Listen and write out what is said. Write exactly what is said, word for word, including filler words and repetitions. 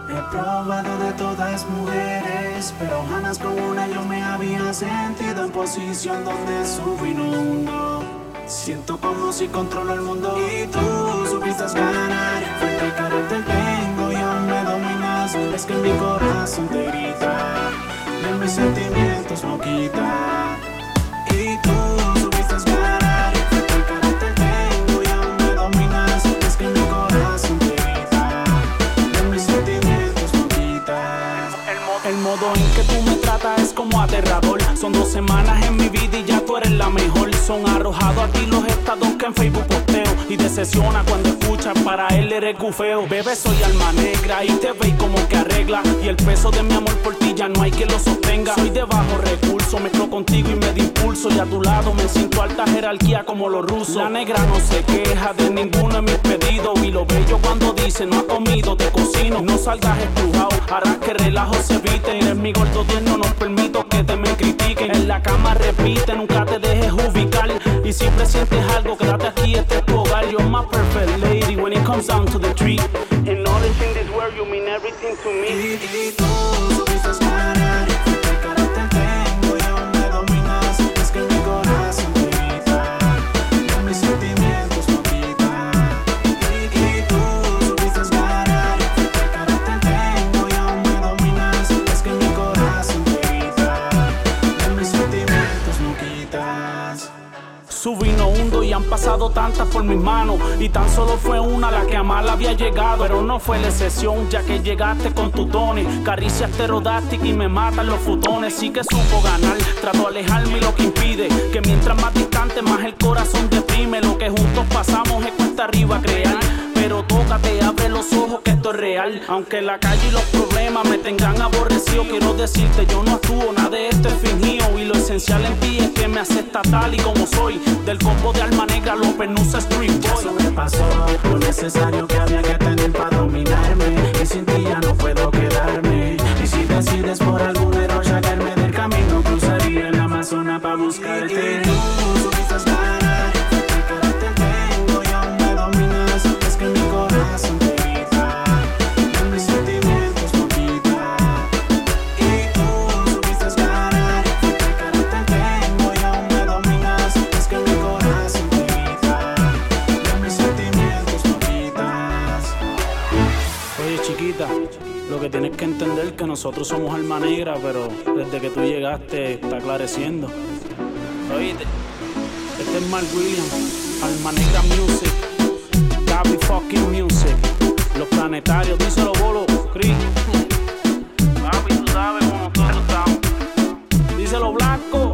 He probado de todas mujeres, pero jamás con una yo me había sentido en posición donde subí no hundo. Siento como si controlo el mundo y tú supiste ganar. Frente al carácter tengo y aún me dominas. Es que mi corazón te grita, de mis sentimientos no quita. Y tú supiste ganar. Frente al carácter tengo y aún me dominas. Es que mi corazón te grita, de mis sentimientos no quita. El, mo el modo en que tú me tratas es como aterrador. Son dos semanas en mi vida y ya tú eres la mejor. Son arrojados a ti los estados que en Facebook posteo y decepciona cuando escuchas para él eres gufeo. Bebé, soy alma negra y te veis como que arregla. Y el peso de mi amor por ti ya no hay quien lo sostenga. Soy de bajo recurso, mezclo contigo y me da impulso. Y a tu lado me siento alta jerarquía como los rusos. La negra no se queja de ninguno de mis pedidos. Y lo bello cuando dice no ha comido, te cocino. No salgas estrujado, harás que relajo se evite. Eres mi gordo tierno, no permito que te me critiquen. En la cama repite, nunca te dejes ubicar. Y si presientes algo, quédate aquí, este es tu hogar. You're my perfect lady when it comes down to the treat. And knowledge in this world, you mean everything to me. Y, y tú supiste ganar. Frente al carácter tengo y aún me dominas. Es que mi corazón te grita, de mis sentimientos no quita. Y, y tú supiste ganar. Frente al carácter tengo y aún me dominas. Es que mi corazón te grita, de mis sentimientos no quitas. Subí no hundo y han pasado tantas por mis manos. Y tan solo fue una la que a mal había llegado. Pero no fue la excepción, ya que llegaste con tu tones. Caricias pterodásticas y me matan los futones. Sí que supo ganar, trato de alejarme y lo que impide que mientras más distante más el corazón deprime. Lo que juntos pasamos es cuesta arriba crear. Pero tócate, abre los ojos que esto es real. Aunque la calle y los problemas me tengan aborrecido, quiero decirte, yo no actúo, nada de esto es fingido. Y lo esencial en ti es que me acepta tal y como soy. Del combo de alma negra, López Nusa Street Boy. Ya sobrepasó lo necesario que había que tener para dominarme. Y sin ti ya no puedo quedarme. Y si decides por algún error sacarme del camino, cruzaría el Amazonas para buscarte. Y tú supiste ganar. Frente al carácter tengo y aún me dominas. Es que mi corazón te grita, de mis sentimientos no quita. Y tú supiste ganar. Frente al carácter tengo y aún me dominas. Es que mi corazón te grita, de mis sentimientos no quitas. Oye, chiquita, lo que tienes que entender es que nosotros somos alma negra, pero desde que tú llegaste está aclareciendo. Oíste, este es Mark Williams, Alma Negra Music, Gaby fucking Music, Los Planetarios, díselo Bolo, Chris. Papi, tú sabes cómo nosotros estamos. Díselo Blanco.